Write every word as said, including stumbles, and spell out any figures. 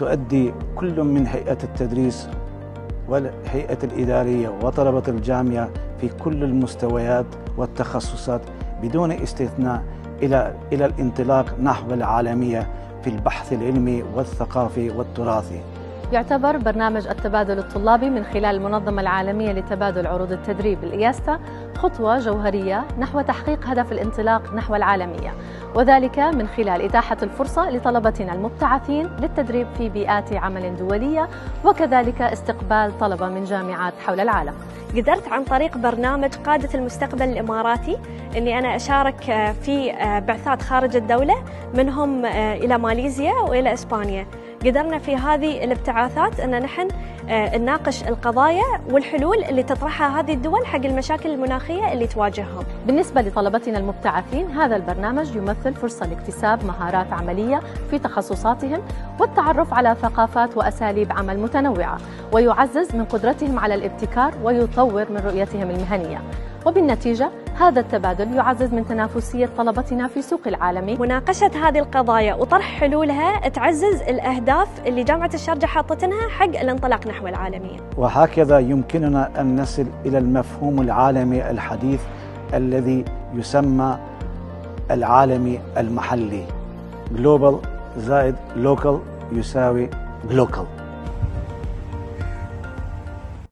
تؤدي كل من هيئة التدريس والهيئة الإدارية وطلبة الجامعة في كل المستويات والتخصصات بدون استثناء إلى إلى الانطلاق نحو العالمية في البحث العلمي والثقافي والتراثي. يعتبر برنامج التبادل الطلابي من خلال المنظمة العالمية لتبادل عروض التدريب الإياستا خطوة جوهرية نحو تحقيق هدف الانطلاق نحو العالمية، وذلك من خلال إتاحة الفرصة لطلبتنا المبتعثين للتدريب في بيئات عمل دولية، وكذلك استقبال طلبة من جامعات حول العالم. قدرت عن طريق برنامج قادة المستقبل الإماراتي أني أنا أشارك في بعثات خارج الدولة، منهم إلى ماليزيا وإلى إسبانيا. قدرنا في هذه الابتعاثات أن نحن نناقش القضايا والحلول اللي تطرحها هذه الدول حق المشاكل المناخية اللي تواجههم. بالنسبة لطلبتنا المبتعثين، هذا البرنامج يمثل فرصة لاكتساب مهارات عملية في تخصصاتهم والتعرف على ثقافات وأساليب عمل متنوعة، ويعزز من قدرتهم على الابتكار ويطور من رؤيتهم المهنية. وبالنتيجة هذا التبادل يعزز من تنافسية طلبتنا في سوق العالمي. مناقشة هذه القضايا وطرح حلولها تعزز الأهداف اللي جامعة الشارقة حاطتنها حق الانطلاق نحو العالمية. وهكذا يمكننا أن نصل إلى المفهوم العالمي الحديث الذي يسمى العالمي المحلي. Global زائد Local يساوي Glocal.